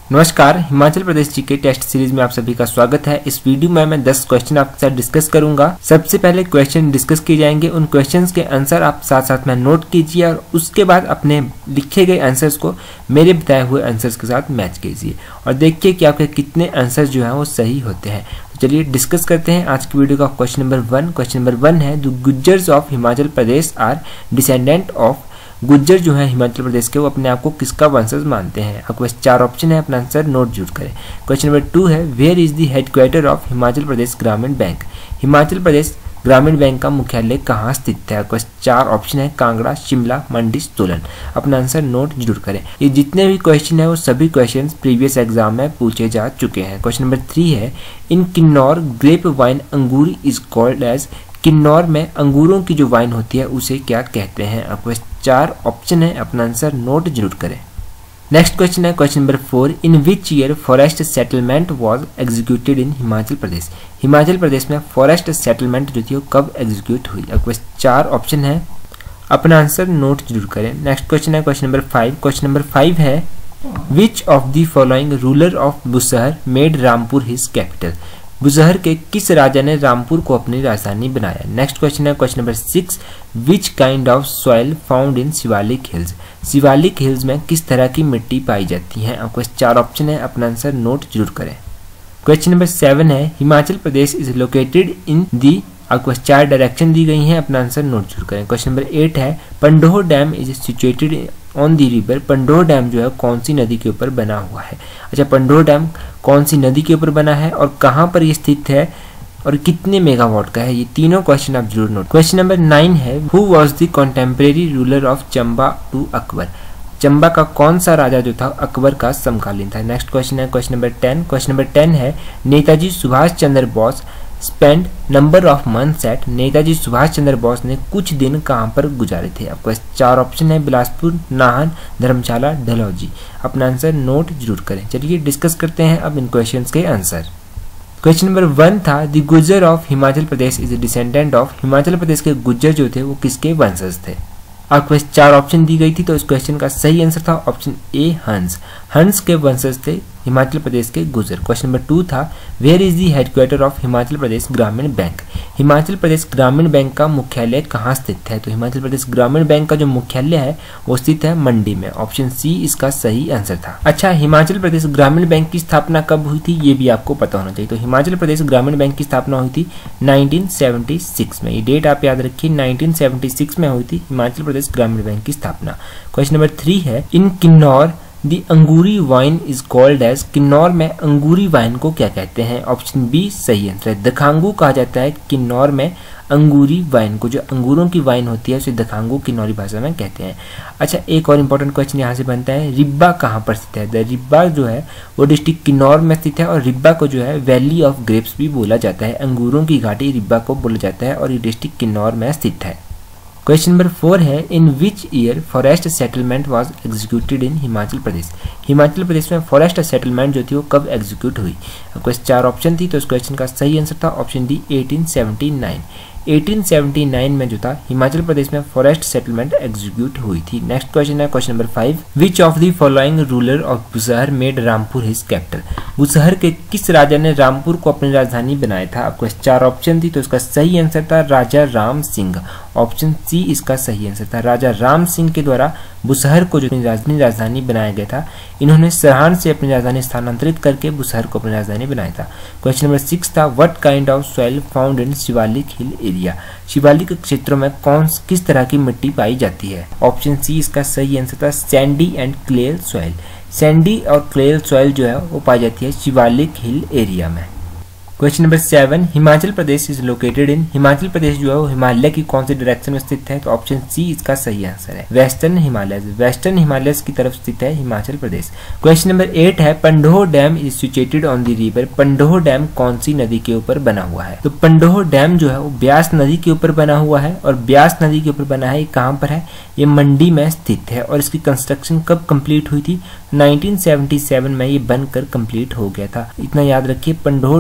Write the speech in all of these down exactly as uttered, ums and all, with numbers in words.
नमस्कार, Himachal Pradesh GK test series में आप सभी का स्वागत है। इस वीडियो में मैं दस क्वेश्चन आपके साथ डिस्कस करूंगा। सबसे पहले क्वेश्चन डिस्कस किए जाएंगे, उन क्वेश्चंस के आंसर आप साथ साथ में नोट कीजिए और उसके बाद अपने लिखे गए आंसर्स को मेरे बताए हुए आंसर्स के साथ मैच कीजिए और देखिए कि आपके कितने आंसर जो है वो सही होते हैं। तो चलिए डिस्कस करते हैं आज की वीडियो का question number one. Question number one है, the Gujjars of Himachal Pradesh are descendant of. Gujjar जो है हिमाचल प्रदेश के, वो अपने आप को किसका वंशज मानते हैं? आपके पास चार ऑप्शन है, अपना आंसर नोट जरूर करें। क्वेश्चन नंबर टू है, where is the headquarter of Himachal Pradesh Gramin bank. Himachal Pradesh Gramin bank का मुख्यालय कहाँ स्थित है? आपके पास चार ऑप्शन है, कांगड़ा, शिमला, मंडी, सोलन। अपना आंसर नोट जरूर करें। ये जितने भी क्वेश्चन है वो सभी क्वेश्चन प्रीवियस एग्जाम में पूछे जा चुके हैं। क्वेश्चन नंबर थ्री है, in Kinnaur grape wine angoor is called as. Kinnaur में अंगूरों की जो वाइन होती है उसे क्या कहते हैं? आपके पास चार ऑप्शन है, अपना आंसर नोट जरूर करें। नेक्स्ट क्वेश्चन है question number four, in which year forest settlement was executed in Himachal Pradesh. Himachal Pradesh में फॉरेस्ट सेटलमेंट जो थी वो कब एग्जीक्यूट हुई? आपके पास चार ऑप्शन है, अपना आंसर नोट जरूर करें। नेक्स्ट क्वेश्चन है question number five. Question number five है, which of the following ruler of Bushahr made Rampur his capital. Bushahr के किस राजा ने रामपुर को अपनी राजधानी बनाया? नेक्स्ट क्वेश्चन है question number six, which kind of soil found in Shivalik hills. Shivalik hills में किस तरह की मिट्टी पाई जाती है? आपको चार ऑप्शन है, अपना आंसर नोट जरूर करें। क्वेश्चन नंबर सेवन है, Himachal Pradesh is located in the. आपको चार डायरेक्शन दी गई हैं, अपना आंसर नोट जरूर करें। क्वेश्चन नंबर एट है, Pandoh dam is situated on the river. Pandoh dam जो है कौन सी नदी के ऊपर बना हुआ है? अच्छा, पंडोह डैम कौन सी नदी के ऊपर बना है और कहाँ पर ये स्थित है और कितने मेगावाट का है? ये तीनों क्वेश्चन आप जरूर नोट। क्वेश्चन नंबर नाइन है, who was the contemporary ruler of Chamba to Akbar. Chamba का कौन सा राजा जो था अकबर का समकालीन था? नेक्स्ट क्वेश्चन है question number ten. Question number ten है, Netaji Subhash Chandra Bose spend number of months at. Netaji Subhash Chandra Bose ने कुछ दिन कहाँ पर गुजारे थे? आपको चार ऑप्शन है, बिलासपुर, नाहन, धर्मशाला, डलहौजी। अपना आंसर नोट जरूर करें। चलिए डिस्कस करते हैं अब इन क्वेश्चंस के आंसर। क्वेश्चन नंबर वन था, the Gujjar of Himachal Pradesh is descendant of. Himachal Pradesh के गुज्जर जो थे वो किसके वंशज थे? आपको चार ऑप्शन दी गई थी, तो इस क्वेश्चन का सही आंसर था ऑप्शन ए, हंस। हंस के वंशज थे हिमाचल प्रदेश के गुज्जर। क्वेश्चन नंबर टू था, where is the headquarter of Himachal Pradesh Gramin bank. Himachal Pradesh Gramin bank का मुख्यालय कहाँ स्थित है? तो हिमाचल प्रदेश ग्रामीण बैंक का जो मुख्यालय है वो स्थित है मंडी में। ऑप्शन सी इसका सही आंसर था। अच्छा, हिमाचल प्रदेश ग्रामीण बैंक की स्थापना कब हुई थी ये भी आपको पता होना चाहिए। तो हिमाचल प्रदेश ग्रामीण बैंक की स्थापना हुई थी नाइनटीन सेवेंटी सिक्स में। ये डेट आप याद रखिए, नाइनटीन सेवेंटी सिक्स में हुई थी हिमाचल प्रदेश ग्रामीण बैंक की स्थापना। क्वेश्चन नंबर थ्री है, in Kinnaur the angoori wine is called as. Kinnaur में अंगूरी वाइन को क्या कहते हैं? ऑप्शन बी सही आंसर है, दखांगू कहा जाता है किन्नौर में अंगूरी वाइन को। जो अंगूरों की वाइन होती है उसे दखांगू किन्नौरी भाषा में कहते हैं। अच्छा, एक और इम्पोर्टेंट क्वेश्चन यहाँ से बनता है, रिब्बा कहाँ पर स्थित है? द रिब्बा जो है वो डिस्ट्रिक्ट किन्नौर में स्थित है और रिब्बा को जो है वैली ऑफ ग्रेप्स भी बोला जाता है। अंगूरों की घाटी रिब्बा को बोला जाता है और ये डिस्ट्रिक्ट किन्नौर में स्थित है। क्वेश्चन नंबर फोर है, in which year forest settlement was executed in Himachal Pradesh. Himachal Pradesh में फॉरेस्ट सेटलमेंट जो थी वो कब एग्जीक्यूट हुई? आपको चार ऑप्शन थी, तो इस क्वेश्चन का सही आंसर था option D, eighteen seventy nine. Eighteen seventy nine में जो था हिमाचल प्रदेश में फॉरेस्ट सेटलमेंट एग्जीक्यूट हुई थी। नेक्स्ट क्वेश्चन है question number five, which of the following ruler of Bushahr made Rampur his capital. Bushahr के किस राजा ने रामपुर को अपनी राजधानी बनाया था? आपको चार ऑप्शन थी, तो इसका सही आंसर था राजा राम सिंह। ऑप्शन सी इसका सही आंसर था। राजा राम सिंह के द्वारा बुसहर को जो अपनी राजधानी बनाया गया था, इन्होंने सरहान से अपनी राजधानी स्थानांतरित करके बुसहर को अपनी राजधानी बनाया था। क्वेश्चन नंबर सिक्स था, what kind of soil found in Shivalik hill area. Shivalik क्षेत्रों में कौन किस तरह की मिट्टी पाई जाती है? ऑप्शन सी इसका सही आंसर था, sandy and clayey soil. Sandy और क्लेल सॉइल जो है वो पाई जाती है शिवालिक हिल एरिया में। Question number seven, Himachal Pradesh is located in. Himachal Pradesh जो है वो हिमालय की कौन सी डायरेक्शन में स्थित है? तो ऑप्शन सी इसका सही आंसर है, वेस्टर्न हिमालय। वेस्टर्न हिमालय की तरफ स्थित है Himachal Pradesh. Question number eight है, Pandoh dam is situated on the river. Pandoh dam कौन सी नदी के ऊपर बना हुआ है? तो पंडोह डैम जो है वो ब्यास नदी के ऊपर बना हुआ है और ब्यास नदी के ऊपर बना है, ये कहाँ पर है? ये मंडी में स्थित है और इसकी कंस्ट्रक्शन कब कंप्लीट हुई थी? नाइनटीन सेवेंटी सेवन में ये बनकर कंप्लीट हो गया था। इतना याद रखिए, पंडोह डैम के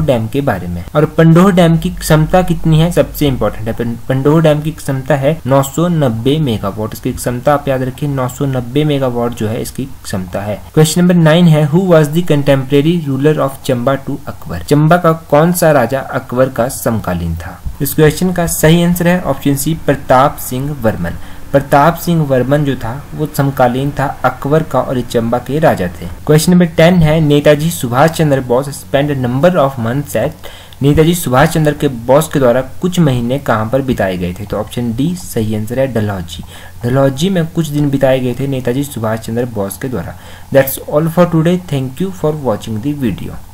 बारे में। और पंडोह डैम की क्षमता कितनी है, सबसे इंपॉर्टेंट है। पंडोह डैम की क्षमता है नौ सौ नब्बे मेगावाट। इसकी क्षमता आप याद रखिए, नौ सौ नब्बे मेगावाट जो है इसकी क्षमता है। क्वेश्चन नंबर नाइन है, who was the contemporary ruler of Chamba to Akbar. Chamba का कौन सा राजा अकबर का समकालीन था। इस क्वेश्चन का सही आंसर है ऑप्शन सी, प्रताप सिंह वर्मन। प्रताप सिंह वर्मन जो था वो समकालीन था अकबर का और चंबा के राजा थे। क्वेश्चन नंबर टेन है, Netaji Subhash Chandra Bose spend number of months at. Netaji Subhash Chandra के बोस के द्वारा कुछ महीने कहां पर बिताए गए थे, तो ऑप्शन डी सही आंसर है, डलहौजी। डलहौजी में कुछ दिन बिताए गए थे नेताजी सुभाष चंद्र बोस के द्वारा। That's all for today. Thank you for watching the video.